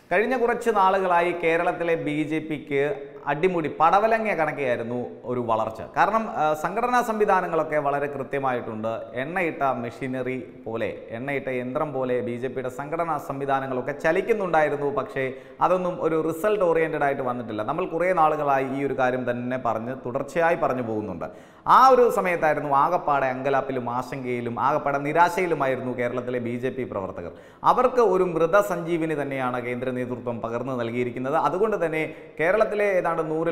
കഴിഞ്ഞ കുറച്ച് നാളുകളായി കേരളത്തിലെ ബി.ജെ.പിക്ക് അടിമുടി പടവലങ്ങിയ കണക്കെയായിരുന്നു ഒരു വളർച്ച. കാരണം സംഘടനാ സംവിധാനങ്ങളൊക്കെ വളരെ കൃത്യമായിട്ടുണ്ട്. എണ്ണയിട്ട മെഷീനറി പോലെ, എണ്ണയിട്ട യന്ത്രം പോലെ ബി.ജെ.പിയുടെ സംഘടനാ സംവിധാനങ്ങളൊക്കെ ചലിക്കുന്നുണ്ടായിരുന്നു. പക്ഷേ അതൊന്നും ഒരു റിസൾട്ട് ഓറിയൻറ്റഡ് ആയിട്ട് വന്നിട്ടില്ല. നമ്മൾ കുറേ നാളുകളായി ഈ ഒരു കാര്യം തന്നെ തുടർച്ചയായി പറഞ്ഞു പോകുന്നുണ്ട്. ആ ഒരു സമയത്തായിരുന്നു ആകപ്പാടെ അങ്കലാപ്പിലും ആശങ്കയിലും ആകപ്പാടെ നിരാശയിലുമായിരുന്നു കേരളത്തിലെ ബി.ജെ.പി പ്രവർത്തകർ. അവർക്ക് ഒരു മൃതസഞ്ജീവിനി തന്നെയാണ് കേന്ദ്ര നേതൃത്വം പകർന്നു നൽകിയിരിക്കുന്നത്. അതുകൊണ്ട് തന്നെ കേരളത്തിലെ ഏതാണ്ട് 100-ൽ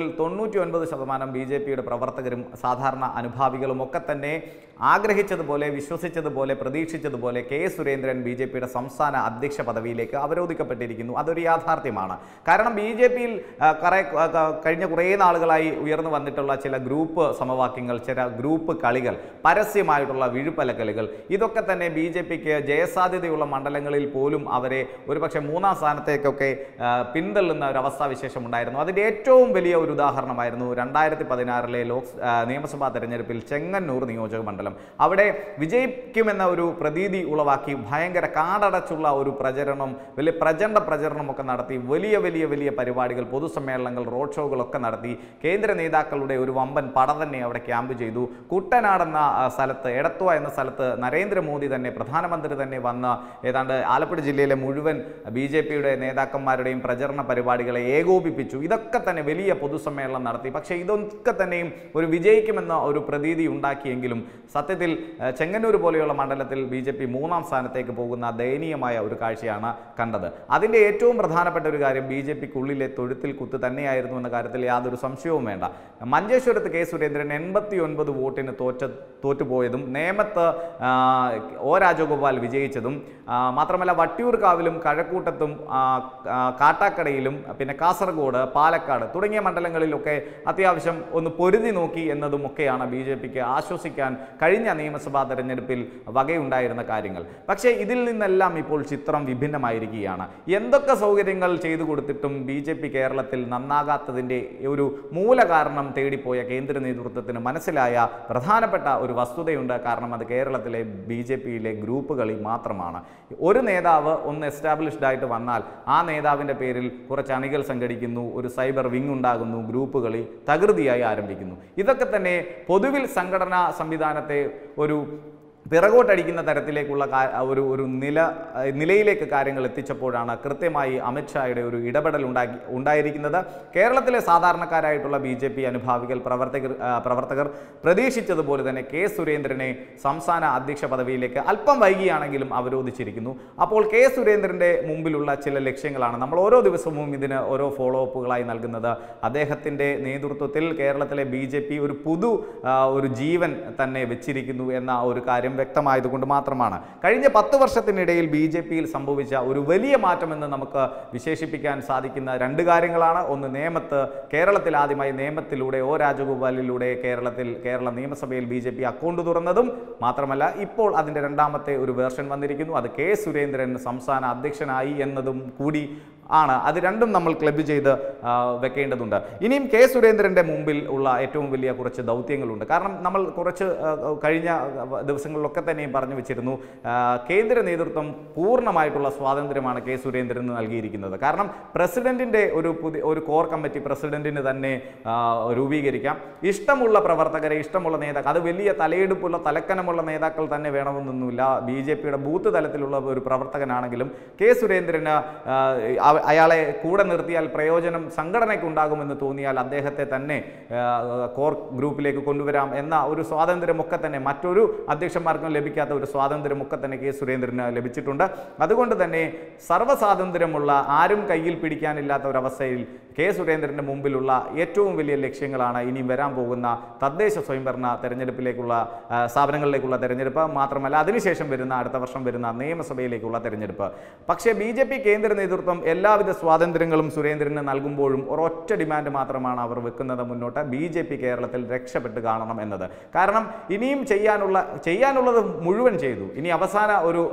99% ബി.ജെ.പിയുടെ പ്രവർത്തകരും സാധാരണ അനുഭാവികളും ഒക്കെ തന്നെ ആഗ്രഹിച്ചതുപോലെ, വിശ്വസിച്ചതുപോലെ, പ്രതീക്ഷിച്ചതുപോലെ കെ സുരേന്ദ്രൻ ബി.ജെ.പിയുടെ സംസ്ഥാന അധ്യക്ഷ പദവിയിലേക്ക് അവരോധിക്കപ്പെട്ടിരിക്കുന്നു. അതൊരു യാഥാർത്ഥ്യമാണ്. കാരണം ബി.ജെ.പിയിൽ കഴിഞ്ഞ കുറേ നാളുകളായി ഉയർന്നു വന്നിട്ടുള്ള ചില ഗ്രൂപ്പ് സമവാക്യങ്ങൾ, ചില ഗ്രൂപ്പ് കളികൾ, പരസ്യമായിട്ടുള്ള വിഴുപ്പലക്കലുകൾ, ഇതൊക്കെ തന്നെ ബി.ജെ.പിക്ക് ജയസാധ്യതയുള്ള മണ്ഡലങ്ങളിൽ പോലും അവരെ ഒരുപക്ഷെ 3ാം സ്ഥാനത്തേക്കൊക്കെ പിന്തള്ളുന്ന ഒരു അവസ്ഥാവിശേഷം ഉണ്ടായിരുന്നു. അതിൻ്റെ ഏറ്റവും വലിയ ഒരു ഉദാഹരണമായിരുന്നു 2016-ലെ നിയമസഭാ തെരഞ്ഞെടുപ്പിൽ ചെങ്ങന്നൂർ നിയോജക മണ്ഡലം. അവിടെ വിജയിക്കുമെന്ന ഒരു പ്രതീതി ഉളവാക്കി ഭയങ്കര കാടടച്ചുള്ള ഒരു പ്രചരണം, വലിയ പ്രചണ്ഡ പ്രചരണമൊക്കെ നടത്തി, വലിയ പരിപാടികൾ, പൊതുസമ്മേളനങ്ങൾ, റോഡ് ഷോകളൊക്കെ നടത്തി കേന്ദ്ര നേതാക്കളുടെ ഒരു വമ്പൻ പട തന്നെ അവിടെ ക്യാമ്പ് ചെയ്തു. കുട്ടനാട് എന്ന സ്ഥലത്ത്, എടത്വ എന്ന സ്ഥലത്ത് നരേന്ദ്രമോദി തന്നെ, പ്രധാനമന്ത്രി തന്നെ വന്ന് ഏതാണ്ട് ആലപ്പുഴ ജില്ലയിലെ മുഴുവൻ ബി.ജെ.പിയുടെ നേതാക്കന്മാരുടെയും പ്രചരണ പരിപാടികളെ ഏകോപിപ്പിച്ചു. ഇതൊക്കെ തന്നെ വലിയ പൊതുസമ്മേളനം നടത്തി. പക്ഷേ ഇതൊക്കെ തന്നെയും ഒരു വിജയിക്കുമെന്ന ഒരു പ്രതീതി ഉണ്ടാക്കിയെങ്കിലും സത്യത്തിൽ ചെങ്ങന്നൂർ പോലെയുള്ള മണ്ഡലത്തിൽ ബി.ജെ.പി 3ാം സ്ഥാനത്തേക്ക് പോകുന്ന ദയനീയമായ ഒരു കാഴ്ചയാണ് കണ്ടത്. അതിൻ്റെ ഏറ്റവും പ്രധാനപ്പെട്ട ഒരു കാര്യം ബി.ജെ.പിക്കുള്ളിലെ തൊഴുത്തിൽ കുത്ത് തന്നെയായിരുന്നു എന്ന കാര്യത്തിൽ യാതൊരു സംശയവും വേണ്ട. മഞ്ചേശ്വരത്ത് കെ സുരേന്ദ്രൻ 89 വോട്ടിന് തോറ്റുപോയതും, നേമത്ത് ഒ രാജഗോപാൽ വിജയിച്ചതും, മാത്രമല്ല വട്ടിയൂർക്കാവിലും കഴക്കൂട്ടത്തും കാട്ടാക്കടയിലും പിന്നെ കാസർഗോഡ്, പാലക്കാട് തുടങ്ങിയ മണ്ഡലങ്ങളിലൊക്കെ അത്യാവശ്യം ഒന്ന് പൊരുതി നോക്കി എന്നതുമൊക്കെയാണ് ബി.ജെ.പിക്ക് ആശ്വസിക്കാൻ കഴിഞ്ഞ നിയമസഭാ തെരഞ്ഞെടുപ്പിൽ വകയുണ്ടായിരുന്ന കാര്യങ്ങൾ. പക്ഷേ ഇതിൽ നിന്നെല്ലാം ഇപ്പോൾ ചിത്രം വിഭിന്നമായിരിക്കുകയാണ്. എന്തൊക്കെ സൗകര്യങ്ങൾ ചെയ്തു കൊടുത്തിട്ടും ബി.ജെ.പി കേരളത്തിൽ നന്നാകാത്തതിൻ്റെ ഒരു മൂല കാരണം തേടിപ്പോയ കേന്ദ്ര നേതൃത്വത്തിന് മനസ്സിലായ പ്രധാനപ്പെട്ട ഒരു വസ്തുതയുണ്ട്. കാരണം അത് കേരളത്തിലെ ബി.ജെ.പിയിലെ ഗ്രൂപ്പ് കളി മാത്രമാണ്. ഒരു നേതാവ് ഒന്ന് എസ്റ്റാബ്ലിഷ്ഡ് ആയിട്ട് വന്നാൽ ആ നേതാവിൻ്റെ പേരിൽ കുറച്ച് അണികൾ സംഘടിക്കുന്നു, ഒരു സൈബർ വിങ് ഉണ്ടാകുന്നു, ഗ്രൂപ്പ് കളി തകൃതിയായി ആരംഭിക്കുന്നു. ഇതൊക്കെ തന്നെ പൊതുവിൽ സംഘടനാ സംവിധാനത്തെ ഒരു പിറകോട്ടടിക്കുന്ന തരത്തിലേക്കുള്ള ഒരു നിലയിലേക്ക് കാര്യങ്ങൾ എത്തിച്ചപ്പോഴാണ് കൃത്യമായി അമിത്ഷായുടെ ഒരു ഇടപെടൽ ഉണ്ടായിരിക്കുന്നത്. കേരളത്തിലെ സാധാരണക്കാരായിട്ടുള്ള ബി.ജെ.പി അനുഭാവികൾ, പ്രവർത്തകർ പ്രതീക്ഷിച്ചതുപോലെ തന്നെ കെ സുരേന്ദ്രനെ സംസ്ഥാന അധ്യക്ഷ പദവിയിലേക്ക് അല്പം വൈകിയാണെങ്കിലും അവരോധിച്ചിരിക്കുന്നു. അപ്പോൾ കെ സുരേന്ദ്രൻ്റെ മുമ്പിലുള്ള ചില ലക്ഷ്യങ്ങളാണ് നമ്മൾ ഓരോ ദിവസവും ഇതിന് ഓരോ ഫോളോ അപ്പുകളായി നൽകുന്നത്. അദ്ദേഹത്തിൻ്റെ നേതൃത്വത്തിൽ കേരളത്തിലെ ബി.ജെ.പി ഒരു ജീവൻ തന്നെ വെച്ചിരിക്കുന്നു എന്ന ഒരു കാര്യം വ്യക്തമായതുകൊണ്ട് മാത്രമാണ്. കഴിഞ്ഞ 10 വർഷത്തിനിടയിൽ ബി.ജെ.പിയിൽ സംഭവിച്ച ഒരു വലിയ മാറ്റമെന്ന് നമുക്ക് വിശേഷിപ്പിക്കാൻ സാധിക്കുന്ന 2 കാര്യങ്ങളാണ്. ഒന്ന്, കേരളത്തിൽ ആദ്യമായി നേമത്തിലൂടെ ഒ രാജഗോപാലിലൂടെ കേരള നിയമസഭയിൽ ബി.ജെ.പി അക്കൗണ്ട് തുറന്നതും, മാത്രമല്ല ഇപ്പോൾ അതിൻ്റെ 2ാമത്തെ ഒരു വേർഷൻ വന്നിരിക്കുന്നു. അത് കെ സുരേന്ദ്രൻ സംസ്ഥാന അധ്യക്ഷനായി എന്നതും കൂടി ആണ്. അത് രണ്ടും നമ്മൾ ക്ലബ് ചെയ്ത് വെക്കേണ്ടതുണ്ട്. ഇനിയും കെ സുരേന്ദ്രൻ്റെ മുമ്പിൽ ഉള്ള ഏറ്റവും വലിയ കുറച്ച് ദൗത്യങ്ങളുണ്ട്. കാരണം നമ്മൾ കഴിഞ്ഞ ദിവസങ്ങളിലൊക്കെ തന്നെയും പറഞ്ഞു വെച്ചിരുന്നു, കേന്ദ്ര നേതൃത്വം പൂർണ്ണമായിട്ടുള്ള സ്വാതന്ത്ര്യമാണ് കെ സുരേന്ദ്രന് നൽകിയിരിക്കുന്നത്. കാരണം പ്രസിഡന്റിൻ്റെ ഒരു കോർ കമ്മിറ്റി പ്രസിഡന്റിന് തന്നെ രൂപീകരിക്കാം. ഇഷ്ടമുള്ള പ്രവർത്തകരെ, ഇഷ്ടമുള്ള നേതാക്കൾ, അത് വലിയ തലയെടുപ്പുള്ള തലക്കനമുള്ള നേതാക്കൾ തന്നെ വേണമെന്നൊന്നുമില്ല. ബി.ജെ.പിയുടെ ബൂത്ത് തലത്തിലുള്ള ഒരു പ്രവർത്തകനാണെങ്കിലും കെ സുരേന്ദ്രന് അയാളെ കൂടെ നിർത്തിയാൽ പ്രയോജനം സംഘടനയ്ക്ക് ഉണ്ടാകുമെന്ന് തോന്നിയാൽ അദ്ദേഹത്തെ തന്നെ കോർ ഗ്രൂപ്പിലേക്ക് കൊണ്ടുവരാം എന്ന ഒരു സ്വാതന്ത്ര്യമൊക്കെ തന്നെ മറ്റൊരു അധ്യക്ഷന്മാർക്കും ലഭിക്കാത്ത ഒരു സ്വാതന്ത്ര്യമൊക്കെ തന്നെ കെ സുരേന്ദ്രന് ലഭിച്ചിട്ടുണ്ട്. അതുകൊണ്ട് തന്നെ സർവ്വസ്വാതന്ത്ര്യമുള്ള, ആരും കയ്യിൽ പിടിക്കാനില്ലാത്ത ഒരവസ്ഥയിൽ കെ സുരേന്ദ്രൻ്റെ മുമ്പിലുള്ള ഏറ്റവും വലിയ ലക്ഷ്യങ്ങളാണ് ഇനി വരാൻ പോകുന്ന തദ്ദേശ സ്വയംഭരണ തെരഞ്ഞെടുപ്പിലേക്കുള്ള സ്ഥാപനങ്ങളിലേക്കുള്ള തെരഞ്ഞെടുപ്പ്, മാത്രമല്ല അതിനുശേഷം അടുത്ത വർഷം വരുന്ന നിയമസഭയിലേക്കുള്ള തെരഞ്ഞെടുപ്പ്. പക്ഷേ ബി.ജെ.പി കേന്ദ്ര നേതൃത്വം എല്ലാവിധ സ്വാതന്ത്ര്യങ്ങളും സുരേന്ദ്രന് നൽകുമ്പോഴും ഒരൊറ്റ ഡിമാൻഡ് മാത്രമാണ് അവർ വെക്കുന്നത് മുന്നോട്ട്: ബി.ജെ.പി കേരളത്തിൽ രക്ഷപ്പെട്ട് കാണണം എന്നത്. കാരണം ഇനിയും ചെയ്യാനുള്ളത് മുഴുവൻ ചെയ്തു. ഇനി അവസാന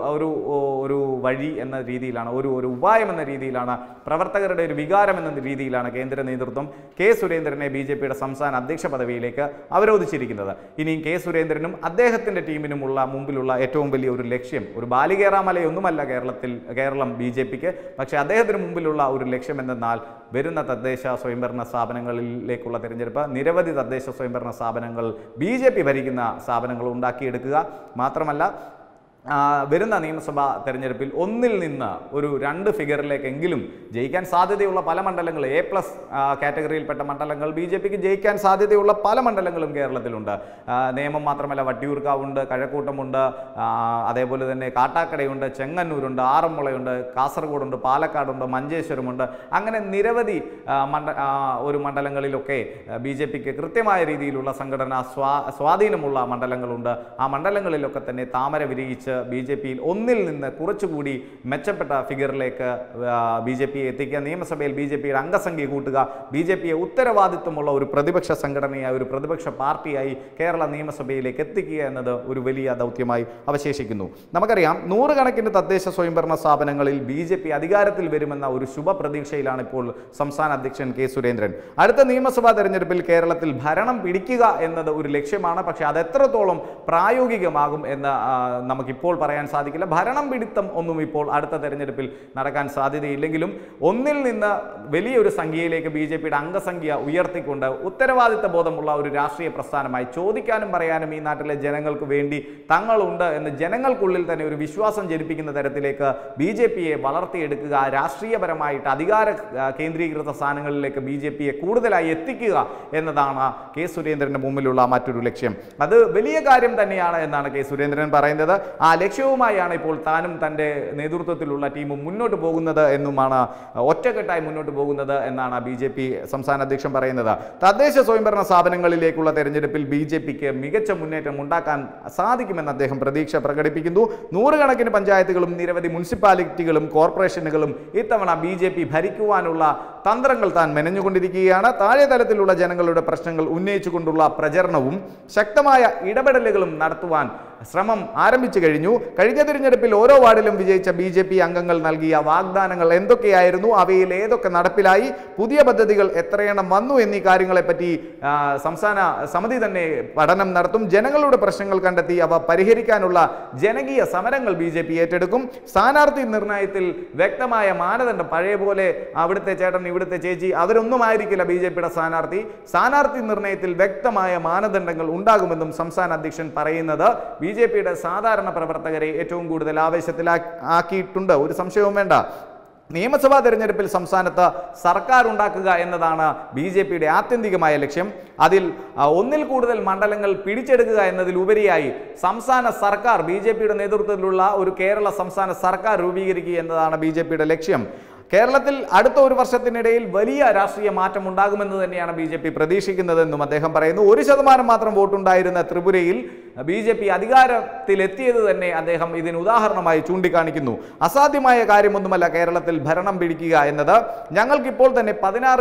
ഒരു വഴി എന്ന രീതിയിലാണ്, ഒരു ഉപായം എന്ന രീതിയിലാണ്, പ്രവർത്തകരുടെ ഒരു വികാരം എന്ന രീതിയിലാണ് കേന്ദ്ര നേതൃത്വം കെ സുരേന്ദ്രനെ ബി.ജെ.പിയുടെ സംസ്ഥാന അധ്യക്ഷ പദവിയിലേക്ക് അവരോധിച്ചിരിക്കുന്നത്. ഇനിയും കെ സുരേന്ദ്രനും അദ്ദേഹത്തിൻ്റെ ടീമിനുമുള്ള മുമ്പിലുള്ള ഏറ്റവും വലിയ ഒരു ലക്ഷ്യം, ഒരു ബാലികേറാമലയൊന്നുമല്ല കേരളം ബി.ജെ.പിക്ക്, പക്ഷേ അദ്ദേഹത്തിന് മുമ്പിലുള്ള ഒരു ലക്ഷ്യം എന്തെന്നാൽ വരുന്ന തദ്ദേശ സ്വയംഭരണ സ്ഥാപനങ്ങളിലേക്കുള്ള തിരഞ്ഞെടുപ്പ് നിരവധി തദ്ദേശ സ്വയംഭരണ സ്ഥാപനങ്ങൾ BJP ഭരിക്കുന്ന സ്ഥാപനങ്ങൾ ഉണ്ടാക്കിയെടുക്കുക മാത്രമല്ല വരുന്ന നിയമസഭാ തെരഞ്ഞെടുപ്പിൽ ഒന്നിൽ നിന്ന് ഒരു 2 ഫിഗറിലേക്കെങ്കിലും ജയിക്കാൻ സാധ്യതയുള്ള പല മണ്ഡലങ്ങൾ A+ കാറ്റഗറിയിൽപ്പെട്ട മണ്ഡലങ്ങൾ BJPക്ക് ജയിക്കാൻ സാധ്യതയുള്ള പല മണ്ഡലങ്ങളും കേരളത്തിലുണ്ട്. നേമം മാത്രമല്ല, വട്ടിയൂർക്കാവുണ്ട്, കഴക്കൂട്ടമുണ്ട്, അതേപോലെ തന്നെ കാട്ടാക്കടയുണ്ട്, ചെങ്ങന്നൂരുണ്ട്, ആറന്മുളയുണ്ട്, കാസർഗോഡുണ്ട്, പാലക്കാടുണ്ട്, മഞ്ചേശ്വരമുണ്ട്. അങ്ങനെ നിരവധി ഒരു മണ്ഡലങ്ങളിലൊക്കെ BJPക്ക് കൃത്യമായ രീതിയിലുള്ള സംഘടനാ സ്വാധീനമുള്ള മണ്ഡലങ്ങളുണ്ട്. ആ മണ്ഡലങ്ങളിലൊക്കെ തന്നെ താമര വിരിയിച്ച് BJPയിൽ ഒന്നിൽ നിന്ന് കുറച്ചുകൂടി മെച്ചപ്പെട്ട ഫിഗറിലേക്ക് BJPയെ എത്തിക്കുക, നിയമസഭയിൽ BJPയുടെ അംഗസംഖ്യ കൂട്ടുക, BJPയെ ഉത്തരവാദിത്വമുള്ള ഒരു പ്രതിപക്ഷ സംഘടനയായി, ഒരു പ്രതിപക്ഷ പാർട്ടിയായി കേരള നിയമസഭയിലേക്ക് എത്തിക്കുക എന്നത് ഒരു വലിയ ദൗത്യമായി അവശേഷിക്കുന്നു. നമുക്കറിയാം, 100 കണക്കിന് തദ്ദേശ സ്വയംഭരണ സ്ഥാപനങ്ങളിൽ BJP അധികാരത്തിൽ വരുമെന്ന ഒരു ശുഭപ്രതീക്ഷയിലാണ് ഇപ്പോൾ സംസ്ഥാന അധ്യക്ഷൻ K. സുരേന്ദ്രൻ. അടുത്ത നിയമസഭാ തെരഞ്ഞെടുപ്പിൽ കേരളത്തിൽ ഭരണം പിടിക്കുക എന്നത് ഒരു ലക്ഷ്യമാണ്. പക്ഷേ അത് എത്രത്തോളം പ്രായോഗികമാകും എന്ന് നമുക്കിപ്പോൾ പറയാൻ സാധിക്കില്ല. ഭരണം പിടുത്തം ഒന്നും ഇപ്പോൾ അടുത്ത തെരഞ്ഞെടുപ്പിൽ നടക്കാൻ സാധ്യതയില്ലെങ്കിലും ഒന്നിൽ നിന്ന് വലിയൊരു സംഖ്യയിലേക്ക് BJPയുടെ അംഗസംഖ്യ ഉയർത്തിക്കൊണ്ട് ഉത്തരവാദിത്ത ബോധമുള്ള ഒരു രാഷ്ട്രീയ പ്രസ്ഥാനമായി ചോദിക്കാനും പറയാനും ഈ നാട്ടിലെ ജനങ്ങൾക്ക് വേണ്ടി തങ്ങളുണ്ട് എന്ന് ജനങ്ങൾക്കുള്ളിൽ തന്നെ ഒരു വിശ്വാസം ജനിപ്പിക്കുന്ന തരത്തിലേക്ക് BJPയെ വളർത്തിയെടുക്കുക, രാഷ്ട്രീയപരമായിട്ട് അധികാര കേന്ദ്രീകൃത സ്ഥാനങ്ങളിലേക്ക് BJPയെ കൂടുതലായി എത്തിക്കുക എന്നതാണ് K. സുരേന്ദ്രന്റെ മുമ്പിലുള്ള മറ്റൊരു ലക്ഷ്യം. അത് വലിയ കാര്യം തന്നെയാണ് എന്നാണ് K. സുരേന്ദ്രൻ പറയുന്നത്. ആ ലക്ഷ്യവുമായാണ് ഇപ്പോൾ താനും തൻ്റെ നേതൃത്വത്തിലുള്ള ടീമും മുന്നോട്ട് പോകുന്നത് എന്നുമാണ്, ഒറ്റക്കെട്ടായി മുന്നോട്ട് പോകുന്നത് എന്നാണ് BJP സംസ്ഥാന അധ്യക്ഷൻ പറയുന്നത്. തദ്ദേശ സ്വയംഭരണ സ്ഥാപനങ്ങളിലേക്കുള്ള തെരഞ്ഞെടുപ്പിൽ BJPക്ക് മികച്ച മുന്നേറ്റം ഉണ്ടാക്കാൻ സാധിക്കുമെന്ന് അദ്ദേഹം പ്രതീക്ഷ പ്രകടിപ്പിക്കുന്നു. 100 കണക്കിന് പഞ്ചായത്തുകളും നിരവധി മുനിസിപ്പാലിറ്റികളും കോർപ്പറേഷനുകളും ഇത്തവണ BJP ഭരിക്കുവാനുള്ള തന്ത്രങ്ങൾ താൻ മെനഞ്ഞുകൊണ്ടിരിക്കുകയാണ്. താഴെ തലത്തിലുള്ള ജനങ്ങളുടെ പ്രശ്നങ്ങൾ ഉന്നയിച്ചുകൊണ്ടുള്ള പ്രചരണവും ശക്തമായ ഇടപെടലുകളും നടത്തുവാൻ ശ്രമം ആരംഭിച്ചു കഴിഞ്ഞു. കഴിഞ്ഞ തിരഞ്ഞെടുപ്പിൽ ഓരോ വാർഡിലും വിജയിച്ച BJP അംഗങ്ങൾ നൽകിയ വാഗ്ദാനങ്ങൾ എന്തൊക്കെയായിരുന്നു, അവയിൽ ഏതൊക്കെ നടപ്പിലായി, പുതിയ പദ്ധതികൾ എത്രയെണ്ണം വന്നു എന്നീ കാര്യങ്ങളെപ്പറ്റി സംസ്ഥാന സമിതി തന്നെ പഠനം നടത്തും. ജനങ്ങളുടെ പ്രശ്നങ്ങൾ കണ്ടെത്തി അവ പരിഹരിക്കാനുള്ള ജനകീയ സമരങ്ങൾ BJP ഏറ്റെടുക്കും. സ്ഥാനാർത്ഥി നിർണയത്തിൽ വ്യക്തമായ മാനദണ്ഡം, പഴയ പോലെ അവിടുത്തെ ചേട്ടൻ ഇവിടുത്തെ ചേച്ചി അവരൊന്നും ആയിരിക്കില്ല BJPയുടെ സ്ഥാനാർത്ഥി നിർണയത്തിൽ വ്യക്തമായ മാനദണ്ഡങ്ങൾ ഉണ്ടാകുമെന്നും സംസ്ഥാന അധ്യക്ഷൻ പറയുന്നത് BJPയുടെ സാധാരണ പ്രവർത്തകരെ ഏറ്റവും കൂടുതൽ ആവേശത്തിലാക്കിയിട്ടുണ്ട്. ഒരു സംശയവും വേണ്ട. നിയമസഭാ തെരഞ്ഞെടുപ്പിൽ സംസ്ഥാനത്ത് സർക്കാർ ഉണ്ടാക്കുക എന്നതാണ് BJPയുടെ ആത്യന്തികമായ ലക്ഷ്യം. അതിൽ ഒന്നിൽ കൂടുതൽ മണ്ഡലങ്ങൾ പിടിച്ചെടുക്കുക എന്നതിലുപരിയായി സംസ്ഥാന സർക്കാർ, BJPയുടെ നേതൃത്വത്തിലുള്ള ഒരു കേരള സംസ്ഥാന സർക്കാർ രൂപീകരിക്കുക എന്നതാണ് BJPയുടെ ലക്ഷ്യം. കേരളത്തിൽ അടുത്ത ഒരു വർഷത്തിനിടയിൽ വലിയ രാഷ്ട്രീയ മാറ്റം ഉണ്ടാകുമെന്ന് തന്നെയാണ് BJP പ്രതീക്ഷിക്കുന്നതെന്നും അദ്ദേഹം പറയുന്നു. 1% മാത്രം വോട്ടുണ്ടായിരുന്ന ത്രിപുരയിൽ BJP അധികാരത്തിലെത്തിയത് തന്നെ അദ്ദേഹം ഇതിന് ഉദാഹരണമായി ചൂണ്ടിക്കാണിക്കുന്നു. അസാധ്യമായ കാര്യമൊന്നുമല്ല കേരളത്തിൽ ഭരണം പിടിക്കുക എന്നത്. ഞങ്ങൾക്കിപ്പോൾ തന്നെ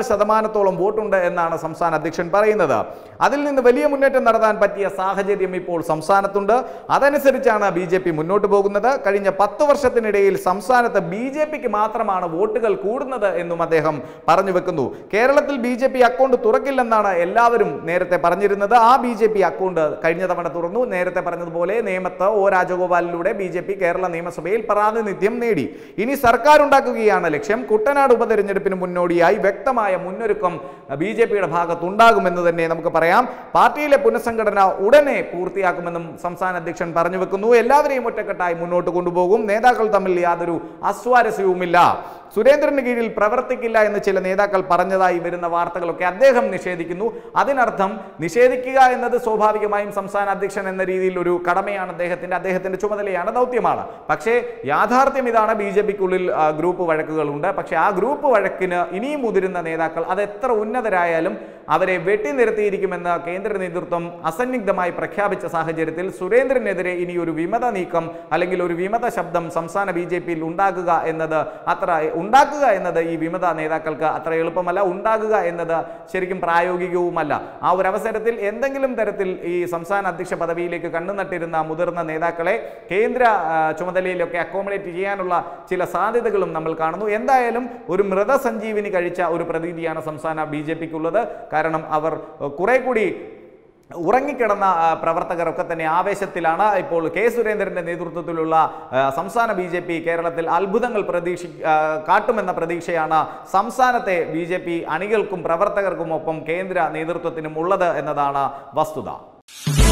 16% വോട്ടുണ്ട് എന്നാണ് സംസ്ഥാന അധ്യക്ഷൻ പറയുന്നത്. അതിൽ നിന്ന് വലിയ മുന്നേറ്റം നടത്താൻ പറ്റിയ സാഹചര്യം ഇപ്പോൾ സംസ്ഥാനത്തുണ്ട്. അതനുസരിച്ചാണ് BJP മുന്നോട്ട് പോകുന്നത്. കഴിഞ്ഞ 10 വർഷത്തിനിടയിൽ സംസ്ഥാനത്ത് BJPക്ക് മാത്രമാണ് വോട്ടുകൾ കൂടുന്നത് എന്നും അദ്ദേഹം പറഞ്ഞു വെക്കുന്നു. കേരളത്തിൽ BJP അക്കൗണ്ട് തുറക്കില്ലെന്നാണ് എല്ലാവരും നേരത്തെ പറഞ്ഞിരുന്നത്. ആ BJP അക്കൗണ്ട് കഴിഞ്ഞ തവണ തുറന്നു. നേരത്തെ പറഞ്ഞതുപോലെ നേമത്ത് O. രാജഗോപാലിലൂടെ BJP കേരള നിയമസഭയിൽ പ്രാതിനിധ്യം നേടി. ഇനി സർക്കാർ ഉണ്ടാക്കുകയാണ് ലക്ഷ്യം. കുട്ടനാട് ഉപതെരഞ്ഞെടുപ്പിന് മുന്നോടിയായി വ്യക്തമായ മുന്നൊരുക്കം BJPയുടെ ഭാഗത്തുണ്ടാകുമെന്ന് തന്നെ നമുക്ക് പറയാം. പാർട്ടിയിലെ പുനഃസംഘടന ഉടനെ പൂർത്തിയാക്കുമെന്നും സംസ്ഥാന അധ്യക്ഷൻ പറഞ്ഞു വെക്കുന്നു. എല്ലാവരെയും ഒറ്റക്കെട്ടായി മുന്നോട്ട് കൊണ്ടുപോകും. നേതാക്കൾ തമ്മിൽ യാതൊരു അസ്വാരസ്യവുമില്ല. സുരേന്ദ്രന് കീഴിൽ പ്രവർത്തിക്കില്ല എന്ന് ചില നേതാക്കൾ പറഞ്ഞതായി വരുന്ന വാർത്തകളൊക്കെ അദ്ദേഹം നിഷേധിക്കുന്നു. അതിനർത്ഥം നിഷേധിക്കുക എന്നത് സ്വാഭാവികമായും സംസ്ഥാന അധ്യക്ഷൻ എന്ന രീതിയിൽ ഒരു കടമയാണ് അദ്ദേഹത്തിന്റെ ചുമതലയാണ്, ദൗത്യമാണ്. പക്ഷേ യാഥാർത്ഥ്യം ഇതാണ്, BJPക്കുള്ളിൽ ഗ്രൂപ്പ് വഴക്കുകളുണ്ട്. പക്ഷേ ആ ഗ്രൂപ്പ് വഴക്കിന് ഇനിയും മുതിരുന്ന നേതാക്കൾ അതെത്ര ഉന്നതരായാലും അവരെ വെട്ടിനിരത്തിയിരിക്കുമെന്ന് കേന്ദ്ര നേതൃത്വം അസന്നിഗ്ധമായി പ്രഖ്യാപിച്ച സാഹചര്യത്തിൽ സുരേന്ദ്രനെതിരെ ഇനി ഒരു വിമത നീക്കം അല്ലെങ്കിൽ ഒരു വിമത ശബ്ദം സംസ്ഥാന BJPയിൽ ഉണ്ടാക്കുക എന്നത് ഈ വിമത നേതാക്കൾക്ക് അത്ര എളുപ്പമല്ല. ഉണ്ടാകുക എന്നത് ശരിക്കും പ്രായോഗികവുമല്ല. ആ ഒരു അവസരത്തിൽ എന്തെങ്കിലും തരത്തിൽ ഈ സംസ്ഥാന അധ്യക്ഷ പദവിയിലേക്ക് കണ്ണുനട്ടിരുന്ന മുതിർന്ന നേതാക്കളെ കേന്ദ്ര ചുമതലയിലൊക്കെ അക്കോമഡേറ്റ് ചെയ്യാനുള്ള ചില സാധ്യതകളും നമ്മൾ കാണുന്നു. എന്തായാലും ഒരു മൃതസഞ്ജീവിനി കഴിച്ച ഒരു പ്രതീതിയാണ് സംസ്ഥാന BJPക്കുള്ളത്. കാരണം അവർ കുറെ കൂടി ഉറങ്ങിക്കിടന്ന പ്രവർത്തകരൊക്കെ തന്നെ ആവേശത്തിലാണ്. ഇപ്പോൾ കെ സുരേന്ദ്രന്റെ നേതൃത്വത്തിലുള്ള സംസ്ഥാന BJP കേരളത്തിൽ അത്ഭുതങ്ങൾ കാട്ടുമെന്ന പ്രതീക്ഷയാണ് സംസ്ഥാനത്തെ BJP അണികൾക്കും പ്രവർത്തകർക്കും ഒപ്പം കേന്ദ്ര നേതൃത്വത്തിനും ഉള്ളത് എന്നതാണ് വസ്തുത.